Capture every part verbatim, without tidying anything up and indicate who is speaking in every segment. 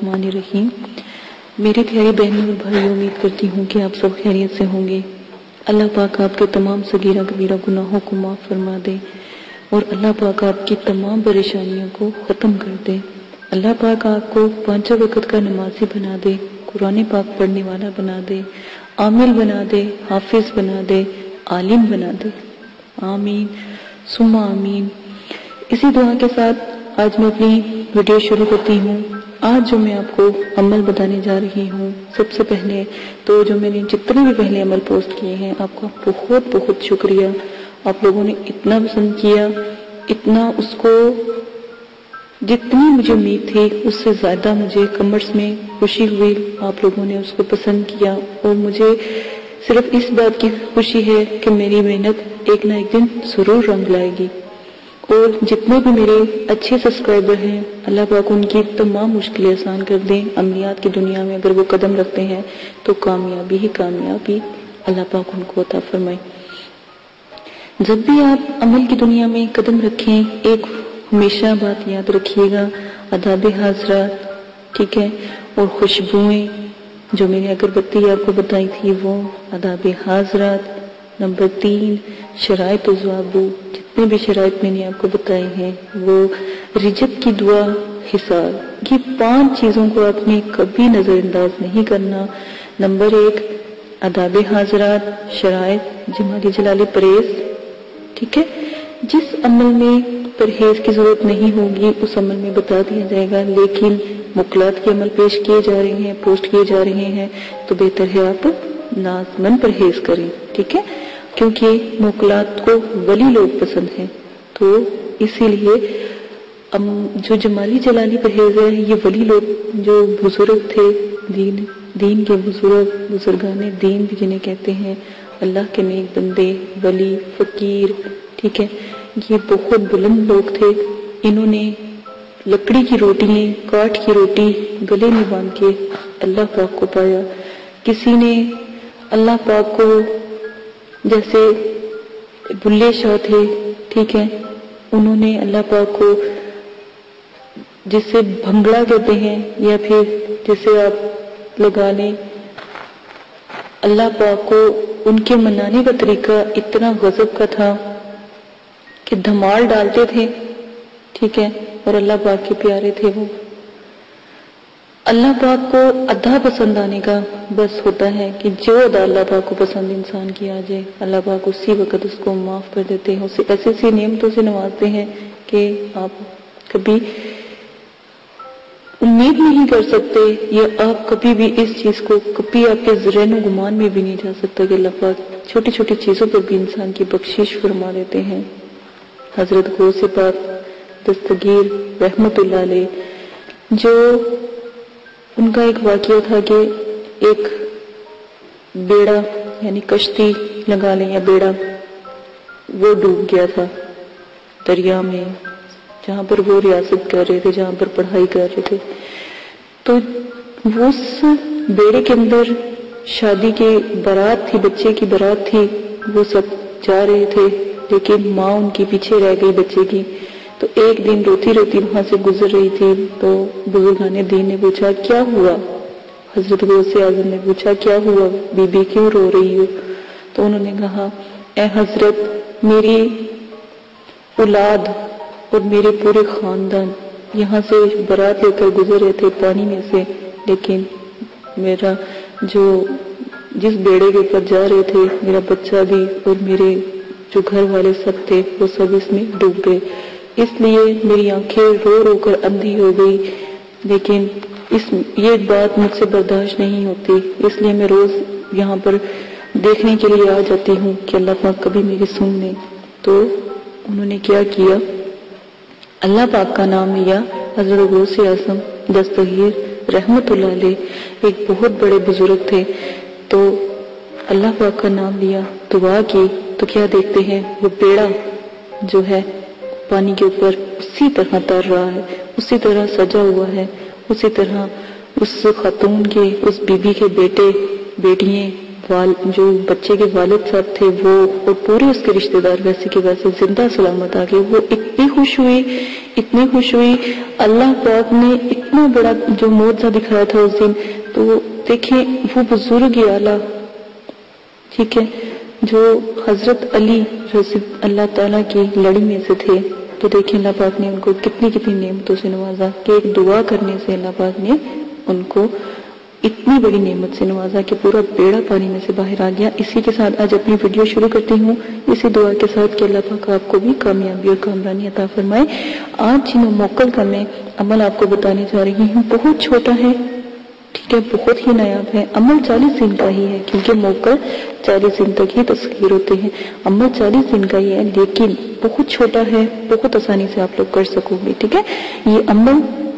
Speaker 1: الرحمن الرحیم۔ میرے پیارے بہنوں اور بھائیوں، امید کرتی ہوں کہ آپ سب خیریت سے ہوں گے۔ اللہ پاک آپ کے تمام صغیرہ کبیرہ گناہوں کو معاف فرما دے اور اللہ پاک آپ کی تمام پریشانیوں کو ختم کر دے۔ اللہ پاک آپ کو پانچوں وقت کا نمازی بنا دے، قرآن پاک پڑھنے والا بنا دے، عامل بنا دے، حافظ بنا دے، عالم بنا دے۔ آمین ثم آمین۔ اسی دعا کے ساتھ آج میں اپنی ویڈیو شروع کرتی ہوں۔ آج جو میں آپ کو عمل بتانے جا رہی ہوں، سب سے پہلے تو جو میں نے جتنے بھی پہلے عمل پوسٹ کیے ہیں، آپ کا بہت بہت شکریہ۔ آپ لوگوں نے اتنا پسند کیا، اتنا اس کو جتنی مجھے امید تھی اس سے زیادہ مجھے کمنٹس میں خوشی ہوئی، آپ لوگوں نے اس کو پسند کیا، اور مجھے صرف اس بات کی خوشی ہے کہ میری محنت ایک نہ ایک دن ضرور رنگ لائے گی۔ اور جتنے بھی میرے اچھے سبسکرائبر ہیں، اللہ پاک ان کی تمام مشکلیں آسان کر دیں۔ عملیات کی دنیا میں اگر وہ قدم رکھتے ہیں تو کامیابی ہی کامیابی اللہ پاک ان کو عطا فرمائے۔ جب بھی آپ عمل کی دنیا میں قدم رکھیں، ایک ہمیشہ بات یاد رکھیے گا، آداب حاضرات، ٹھیک ہے، اور خوشبوئیں جو میں نے اگربتی آپ کو بتائی تھی وہ آداب حاضرات۔ نمبر تین، شرائط و ضوابط، جتنے بھی شرائط میں نے آپ کو بتائے ہیں وہ رجت کی دعا، حساب، یہ پانچ چیزوں کو آپ نے کبھی نظر انداز نہیں کرنا۔ نمبر ایک، آداب حاضرات، شرائط، جمالی جلالی پرہیز، ٹھیک ہے۔ جس عمل میں پرہیز کی ضرورت نہیں ہوگی اس عمل میں بتا دیا جائے گا، لیکن مقلات کے عمل پیش کیے جا رہے ہیں، پوسٹ کیے جا رہے ہیں، تو بہتر ہے آپ لازماً پرہیز کریں، ٹھیک ہے، کیونکہ مقلات کو ولی لوگ پسند ہیں۔ تو اسی لیے جو جمالی جلالی پرہیز ہے، یہ ولی لوگ جو بزرگ تھے، دین دین کے بزرگ، بزرگان دین بھی جنہیں کہتے ہیں، اللہ کے نیک بندے، ولی، فقیر، ٹھیک ہے، یہ بہت بلند لوگ تھے۔ انہوں نے لکڑی کی روٹیاں، کاٹ کی روٹی گلے میں باندھ کے اللہ پاک کو پایا۔ کسی نے اللہ پاک کو، جیسے بلے شاہ تھے، ٹھیک ہے، انہوں نے اللہ پاک کو، جسے بھنگڑا کہتے ہیں، یا پھر جسے آپ لگا لیں، اللہ پاک کو ان کے منانے کا طریقہ اتنا غضب کا تھا کہ دھمال ڈالتے تھے، ٹھیک ہے، اور اللہ پاک کے پیارے تھے وہ۔ اللہ پاک کو ادا پسند آنے کا بس ہوتا ہے کہ جو ادا اللہ پاک کو پسند انسان کی آ جائے، اللہ پاک اسی وقت اس کو معاف کر دیتے ہیں، اسے ایسی ایسی نعمتوں سے نوازتے ہیں کہ آپ کبھی امید نہیں کر سکتے، یا آپ کبھی بھی اس چیز کو، کبھی آپ کے ذہن و گمان میں بھی نہیں جا سکتا کہ اللہ پاک چھوٹی چھوٹی چیزوں پر بھی انسان کی بخشش فرما دیتے ہیں۔ حضرت غوث پاک دستگیر رحمت اللہ علیہ، جو ان کا ایک واقعہ تھا کہ ایک بیڑا، یعنی کشتی لگا لیں یا بیڑا، وہ ڈوب گیا تھا دریا میں، جہاں پر وہ ریاست کر رہے تھے، جہاں پر پڑھائی کر رہے تھے۔ تو وہ اس بیڑے کے اندر شادی کی بارات تھی، بچے کی بارات تھی، وہ سب جا رہے تھے، لیکن ماں ان کی پیچھے رہ گئی بچے کی۔ تو ایک دن روتی روتی وہاں سے گزر رہی تھی، تو بزرگان دین نے پوچھا کیا ہوا؟ حضرت غوث اعظم نے پوچھا کیا ہوا بی بی، کیوں رو رہی ہو؟ تو انہوں نے کہا اے حضرت، میری اولاد اور میرے پورے خاندان یہاں سے برات لے کر گزر رہے تھے پانی میں سے، لیکن میرا جو جس بیڑے کے اوپر جا رہے تھے، میرا بچہ بھی اور میرے جو گھر والے سب تھے وہ سب اس میں ڈوب گئے، اس لیے میری آنکھیں رو رو کر اندھی ہو گئی، لیکن اس یہ بات مجھ سے برداشت نہیں ہوتی، اس لیے میں روز یہاں پر دیکھنے کے لیے آ جاتی ہوں کہ اللہ پاک کبھی میری سن لیں۔ تو انہوں نے کیا کیا، اللہ پاک کا نام لیا۔ حضرت غوث اعظم دستگیر رحمت اللہ علیہ ایک بہت بڑے بزرگ تھے، تو اللہ پاک کا نام لیا، دعا کی، تو کیا دیکھتے ہیں وہ بیڑا جو ہے پانی کے اوپر اسی طرح تر رہا ہے، اسی طرح سجا ہوا ہے، اسی طرح اس خاتون کے، اس بی بی کے بیٹے بیٹیاں، جو بچے کے والد صاحب تھے وہ، اور پورے اس کے رشتہ دار ویسے کے ویسے زندہ سلامت آ گئے۔ وہ اتنی خوش ہوئی اتنی خوش ہوئی، اللہ پاک نے اتنا بڑا جو معجزہ دکھایا تھا اس دن. تو دیکھیں وہ بزرگ اعلیٰ، ٹھیک ہے، جو حضرت علی رضی اللہ تعالیٰ کی لڑی میں سے تھے، تو دیکھیں اللہ پاک نے ان کو کتنی کتنی نعمتوں سے نوازا کہ ایک دعا کرنے سے اللہ پاک نے ان کو اتنی بڑی نعمت سے نوازا کہ پورا بیڑا پانی میں سے باہر آ گیا. اسی کے ساتھ آج اپنی ویڈیو شروع کرتی ہوں، اسی دعا کے ساتھ کہ اللہ پاک آپ کو بھی کامیابی اور کامرانی عطا فرمائے. آج جن موکل کا میں عمل آپ کو بتانے جا رہی ہوں بہت چھوٹا ہے، ٹھیک ہے، بہت ہی نایاب ہے. عمل چالیس دن کا ہی ہے کیونکہ موکل چالیس دن تک ہی تسخیر ہوتے ہیں. عمل چالیس دن کا ہی ہے لیکن بہت چھوٹا ہے، بہت آسانی سے آپ لوگ کر سکو گے. ٹھیک ہے، یہ عمل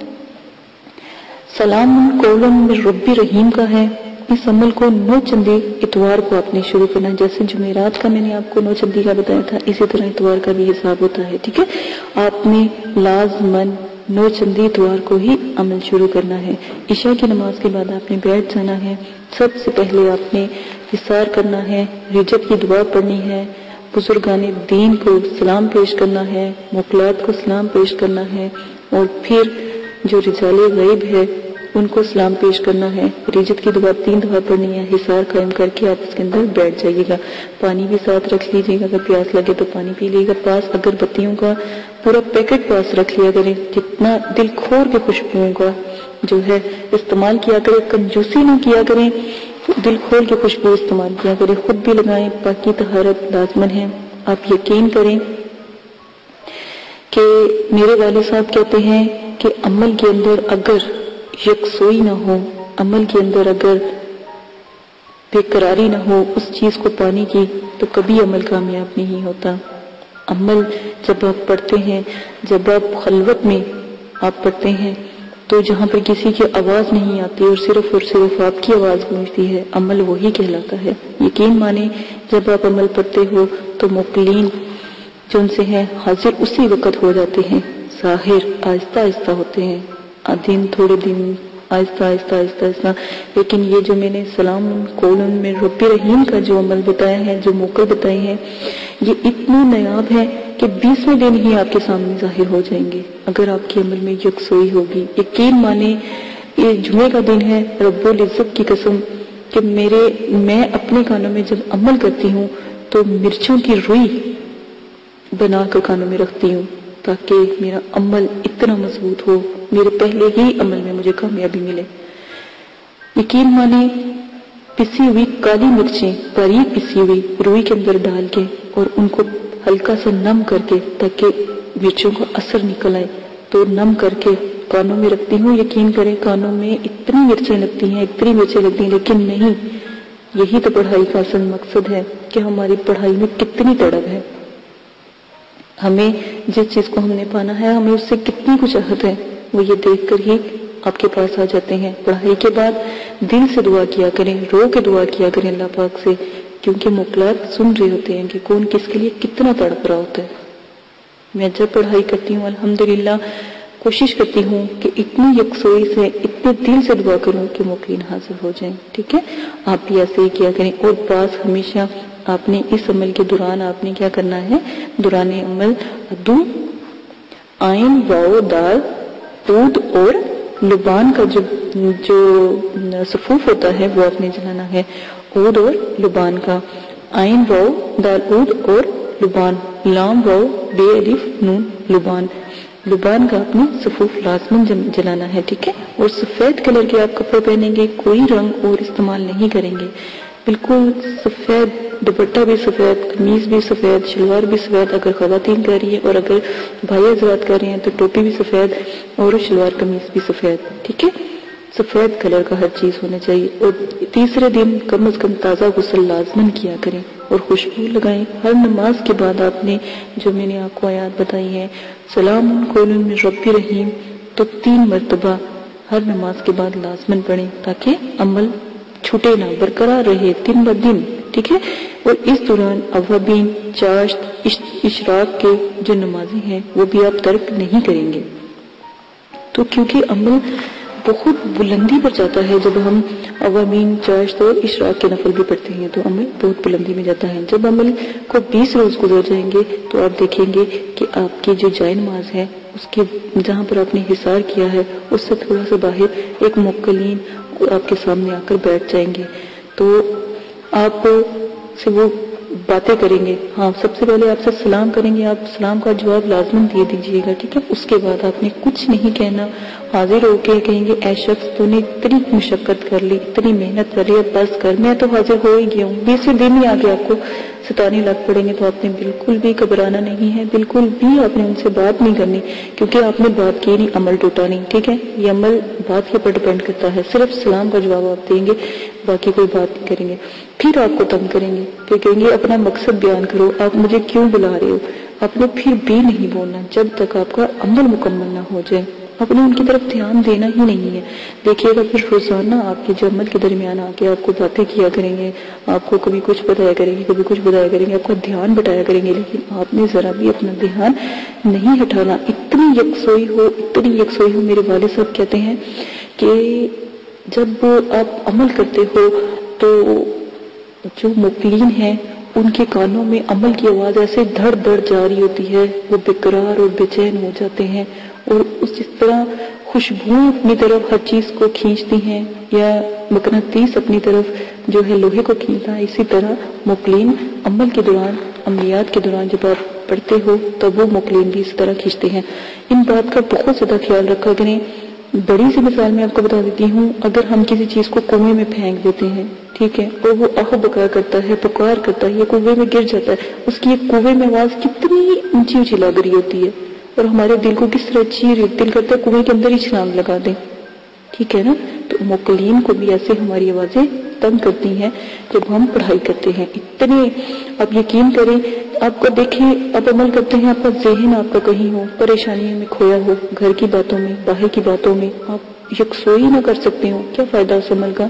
Speaker 1: سلام قولا من رب رحیم کا ہے. اس عمل کو نو چندی اتوار کو آپ نے شروع کرنا ہے. جیسے جمعرات کا میں نے آپ کو نو چندی کا بتایا تھا، اسی طرح اتوار کا بھی حساب ہوتا ہے. ٹھیک ہے، آپ نے لازماً نو چندی اتوار کو ہی عمل شروع کرنا ہے. عشاء کی نماز کے بعد آپ نے بیٹھ جانا ہے. سب سے پہلے آپ نے حصار کرنا ہے، رجب کی دعا پڑھنی ہے، بزرگان دین کو سلام پیش کرنا ہے، موکلات کو سلام پیش کرنا ہے، اور پھر جو رجال غیب ہے ان کو سلام پیش کرنا ہے. رجت کی دعا تین دفعہ پڑھنی ہے. حصار قائم کر کے آپ اس کے اندر بیٹھ جائیے گا. پانی بھی ساتھ رکھ لیجیے گا، اگر پیاس لگے تو پانی پی لیے گا. پاس اگر بتیوں کا پورا پیکٹ پاس رکھ لیا کریں، جتنا دل کھور کے خوشبوؤں کا جو ہے استعمال کیا کریں، کنجوسی نہ کیا کریں، دل کھول کے خوشبو استعمال کیا کریں. خود بھی لگائیں، پاکی طہارت لازمن ہے. آپ یقین کریں کہ میرے والد صاحب کہتے ہیں کہ عمل کے اندر اگر یکسوئی نہ ہو، عمل کے اندر اگر بے قراری نہ ہو اس چیز کو پانے کی، تو کبھی عمل کامیاب نہیں ہوتا. عمل جب آپ پڑھتے ہیں، جب آپ خلوت میں آپ پڑھتے ہیں، تو جہاں پر کسی کی آواز نہیں آتی اور صرف اور صرف آپ کی آواز گونجتی ہے، عمل وہی کہلاتا ہے. یقین مانیں جب آپ عمل پڑھتے ہو تو موکلین جو ان سے ہیں حاضر اسی وقت ہو جاتے ہیں، ظاہر آہستہ آہستہ ہوتے ہیں، دن تھوڑے دن آہستہ آہستہ آہستہ آہستہ. لیکن یہ جو میں نے سلام قولا من رب رحیم کا جو عمل بتایا ہے، جو موقع بتائے ہیں، یہ اتنی نایاب ہے کہ بیسویں دن ہی آپ کے سامنے ظاہر ہو جائیں گے اگر آپ کے عمل میں یکسوئی ہوگی. یقین مانیں یہ جمعے کا دن ہے، رب العزت کی قسم کہ میرے میں اپنے کانوں میں جب عمل کرتی ہوں تو مرچوں کی روئی بنا کر کانوں میں رکھتی ہوں تاکہ میرا عمل اتنا مضبوط ہو، میرے پہلے ہی عمل میں مجھے کامیابی ملے. یقین مانیں پسی ہوئی کالی مرچیں باریک پسی ہوئی روئی کے اندر ڈال کے اور ان کو ہلکا سا نم کر کے تاکہ مرچوں کا اثر نکل آئے، تو نم کر کے کانوں میں رکھتی ہوں. یقین کریں کانوں میں اتنی مرچیں لگتی ہیں، اتنی مرچیں لگتی ہیں، لیکن نہیں، یہی تو پڑھائی کا اصل مقصد ہے کہ ہماری پڑھائی میں کتنی تڑپ ہے. ہمیں جس چیز کو ہم نے پانا ہے ہمیں اس سے کتنی کچھ عہد ہے، وہ یہ دیکھ کر ہی آپ کے پاس آ جاتے ہیں. پڑھائی کے بعد دل سے دعا کیا کریں، رو کے دعا کیا کریں اللہ پاک سے، کیونکہ موکلات سن رہے ہوتے ہیں کہ کون کس کے لیے کتنا تڑپ رہا ہوتا ہے. میں جب پڑھائی کرتی ہوں الحمدللہ کوشش کرتی ہوں کہ اتنی یکسوئی سے اتنے دل سے دعا کروں کہ موکلین حاضر ہو جائیں. ٹھیک ہے، آپ بھی ایسے ہی کیا کریں. اور پاس ہمیشہ آپ نے اس عمل کے دوران آپ نے کیا کرنا ہے، دوران عمل دو آئین واؤ دال دودھ اور لبان کا جو جو صفوف ہوتا ہے وہ آپ نے جلانا ہے. عود اور لبان کا، آئین واؤ دال عود اور لبان، لام واؤ بے الف نون لبان، لبان کا اپنے صفوف لازمن جلانا ہے. ٹھیک ہے، اور سفید کلر کے آپ کپڑے پہنیں گے، کوئی رنگ اور استعمال نہیں کریں گے، بالکل سفید دوپٹہ بھی سفید، قمیض بھی سفید، شلوار بھی سفید اگر خواتین کر رہی ہے، اور اگر بھائی حضرات کر رہے ہیں تو ٹوپی بھی سفید اور شلوار قمیض بھی سفید. ٹھیک ہے، سفید کلر کا ہر چیز ہونا چاہیے. اور تیسرے دن کم از کم تازہ غسل لازمن کیا کریں اور خوشبو لگائیں. ہر نماز کے بعد آپ نے جو میں نے آپ کو آیات بتائی ہے سلام قولا من رب رحیم، تو تین مرتبہ ہر نماز کے بعد لازمن پڑھیں تاکہ عمل چھوٹے نہ، برقرار رہے دن بہ دن. ٹھیک ہے، اور اس دوران اوابین چاشت اشراق کے جو نمازیں ہیں وہ بھی آپ ترک نہیں کریں گے. تو کیونکہ عمل بہت بلندی پر جاتا ہے. جب ہم اوامین چاشت اور اشراق کے نفل بھی پڑھتے ہیں تو عمل بہت بلندی میں جاتا ہے. جب عمل کو بیس روز گزر جائیں گے تو آپ دیکھیں گے کہ آپ کی جو جائے نماز ہے اس کے جہاں پر آپ نے حصار کیا ہے اس سے تھوڑا سا باہر ایک موکلین آپ کے سامنے آ کر بیٹھ جائیں گے تو آپ سے وہ باتیں کریں گے. ہاں سب سے پہلے آپ سے سلام کریں گے, آپ سلام کا جواب لازماً دے دیجئے گا, ٹھیک ہے. اس کے بعد آپ نے کچھ نہیں کہنا, حاضر ہو کے کہیں گے اے شخص تو نے اتنی مشقت کر لی, اتنی محنت کر لی, بس کر, میں تو حاضر ہو ہی گیا ہوں. بیسویں دن ہی آگے آپ کو ستانے لگ پڑیں گے تو آپ نے بالکل بھی گھبرانا نہیں ہے, بالکل بھی آپ نے ان سے بات نہیں کرنی, کیونکہ آپ نے بات کی نہیں, عمل ٹوٹا نہیں, ٹھیک ہے. یہ عمل بات کے اوپر ڈپینڈ کرتا ہے. صرف سلام کا جواب آپ دیں گے, باقی کوئی بات نہیں کریں گے. پھر آپ کو تنگ کریں گے, پھر کہیں گے اپنا مقصد بیان کرو, آپ مجھے کیوں بلا رہے ہو. آپ نے پھر بھی نہیں بولنا جب تک آپ کا عمل مکمل نہ ہو جائے. آپ نے ان کی طرف دھیان دینا ہی نہیں ہے. دیکھیے گا پھر روزانہ آپ کے جو عمل کے درمیان آ کے آپ کو باتیں کیا کریں گے, آپ کو کبھی کچھ بتایا کریں گے, کبھی کچھ بتایا کریں گے, آپ کا دھیان بٹایا کریں گے, لیکن آپ نے ذرا بھی اپنا دھیان نہیں ہٹانا. اتنی یکسوئی ہو, اتنی یکسوئی ہو. میرے والد صاحب کہتے ہیں کہ جب آپ عمل کرتے ہو تو جو مقلین ہیں ان کے کانوں میں عمل کی آواز ایسے دھڑ دھڑ جا رہی ہوتی ہے, وہ بے قرار اور بے چین ہو جاتے ہیں, اور اس جس طرح خوشبوئیں اپنی طرف ہر چیز کو کھینچتی ہیں یا مقناطیس اپنی طرف جو ہے لوہے کو کھینچتا ہے, اسی طرح مقلین عمل کے دوران, عملیات کے دوران جب آپ پڑھتے ہو تب وہ مقلین بھی اس طرح کھینچتے ہیں. ان بات کا بہت زیادہ خیال رکھا کریں. بڑی سی مثال میں آپ کو بتا دیتی ہوں, اگر ہم کسی چیز کو کنویں میں پھینک دیتے ہیں, ٹھیک ہے, اور وہ آہ بکا کرتا ہے, پکار کرتا ہے, یہ کنویں میں گر جاتا ہے, اس کی ایک کنویں میں آواز کتنی اونچی اونچی لگ رہی ہوتی ہے, اور ہمارے دل کو کس طرح چیر دل کرتا ہے کنویں کے اندر ہی چھلانگ لگا دیں, ٹھیک ہے نا. تو مقلین کو بھی ایسے ہماری آوازیں تنگ کرتی ہیں جب ہم پڑھائی کرتے ہیں. اتنے آپ یقین کریں, آپ کو دیکھیں آپ عمل کرتے ہیں, آپ کا ذہن آپ کا کہیں ہو, پریشانیوں میں کھویا ہو, گھر کی باتوں میں, باہر کی باتوں میں, آپ یکسوئی نہ کر سکتے ہو, کیا فائدہ اس عمل کا.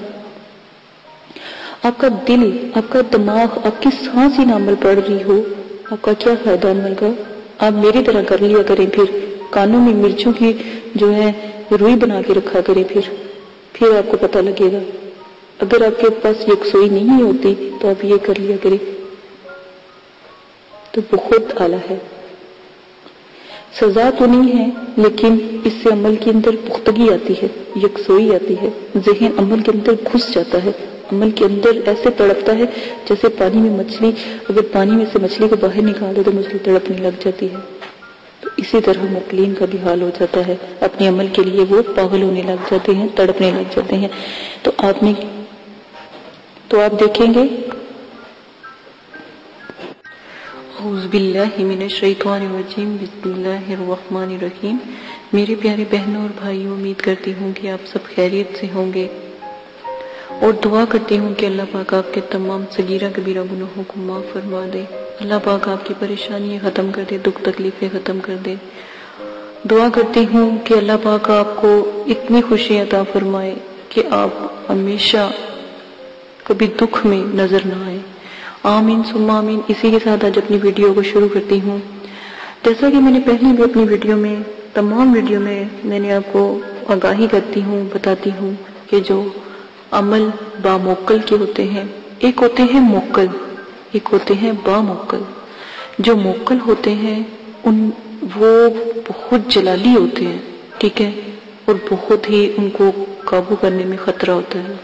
Speaker 1: آپ کا دل, آپ کا دماغ, آپ کی سانس ہی نہ عمل پڑ رہی ہو, آپ کا کیا فائدہ عمل کا. آپ میری طرح کر لیا کریں, پھر کانوں میں مرچوں کی جو ہے روئی بنا کے رکھا کریں, پھر پھر آپ کو پتہ لگے گا. اگر آپ کے پاس یکسوئی نہیں ہوتی تو آپ یہ کر لیا کریں تو بہت اعلیٰ ہے. سزا تو نہیں ہے لیکن اس سے عمل کے اندر پختگی آتی ہے, یکسوئی آتی ہے, ذہن عمل کے اندر گھس جاتا ہے, عمل کے اندر ایسے تڑپتا ہے جیسے پانی میں مچھلی, اگر پانی میں سے مچھلی کو باہر نکال دے تو مچھلی تڑپنے لگ جاتی ہے. تو اسی طرح مقلین کا بھی حال ہو جاتا ہے, اپنے عمل کے لیے وہ پاگل ہونے لگ جاتے ہیں, تڑپنے لگ جاتے ہیں. تو آپ نے تو آپ دیکھیں گے, اعوذ باللہ من الشیطان الرجیم, بسم اللہ الرحمن الرحیم. میرے پیارے بہنوں اور بھائیوں, امید کرتی ہوں کہ آپ سب خیریت سے ہوں گے, اور دعا کرتی ہوں کہ اللہ پاک آپ کے تمام صغیرہ کبیرہ گناہوں کو معاف فرما دے. اللہ پاک آپ کی پریشانیاں ختم کر دے, دکھ تکلیفیں ختم کر دے. دعا کرتی ہوں کہ اللہ پاک آپ کو اتنی خوشی عطا فرمائے کہ آپ ہمیشہ کبھی دکھ میں نظر نہ آئے. آمین ثم آمین. اسی کے ساتھ آج اپنی ویڈیو کو شروع کرتی ہوں. جیسا کہ میں نے پہلے بھی اپنی ویڈیو میں, تمام ویڈیو میں میں نے آپ کو آگاہی کرتی ہوں, بتاتی ہوں کہ جو عمل باموکل کے ہوتے ہیں, ایک ہوتے ہیں موکل, ایک ہوتے ہیں باموکل. جو موکل ہوتے ہیں ان وہ بہت جلالی ہوتے ہیں, ٹھیک ہے, اور بہت ہی ان کو قابو کرنے میں خطرہ ہوتا ہے.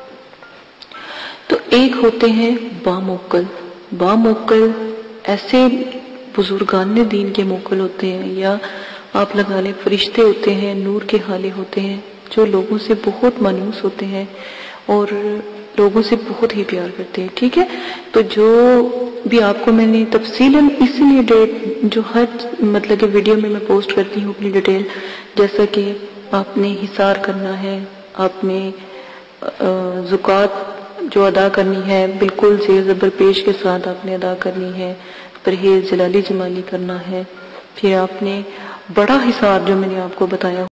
Speaker 1: تو ایک ہوتے ہیں باموکل. باموکل ایسے بزرگان دین کے موکل ہوتے ہیں, یا آپ لگا لیں فرشتے ہوتے ہیں, نور کے حالے ہوتے ہیں, جو لوگوں سے بہت مانوس ہوتے ہیں اور لوگوں سے بہت ہی پیار کرتے ہیں, ٹھیک ہے. تو جو بھی آپ کو میں نے تفصیلاً اس لیے ڈیٹ جو ہر مطلب کہ ویڈیو میں میں پوسٹ کرتی ہوں اپنی ڈیٹیل, جیسا کہ آپ نے حصار کرنا ہے, آپ نے زکوٰۃ جو ادا کرنی ہے بالکل زیر زبر پیش کے ساتھ آپ نے ادا کرنی ہے, پرہیز جلالی جمالی کرنا ہے. پھر آپ نے بڑا حصار جو میں نے آپ کو بتایا